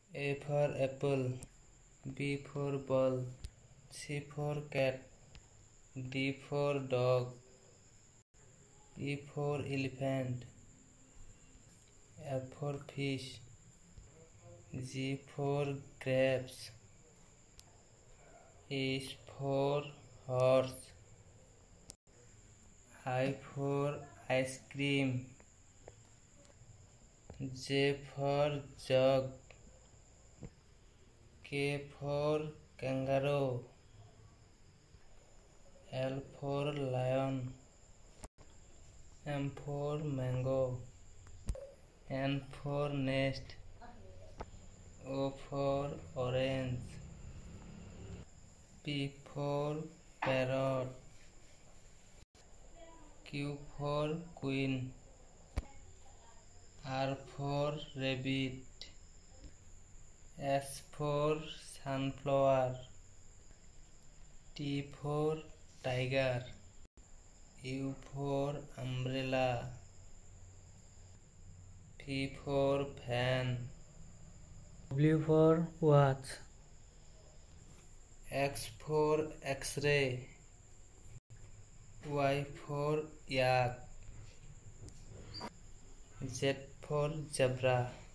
A for apple, B for ball, C for cat, D for dog, E for elephant, F for fish, G for grapes, H for horse, I for ice cream, J for jug, K for kangaroo, L for lion, M for mango, N for nest, O for orange, P for parrot, Q for queen, R for rabbit, S for sunflower, T for tiger, U for umbrella, V for fan, W for watch, X for X-ray, Y for yak, Z for zebra.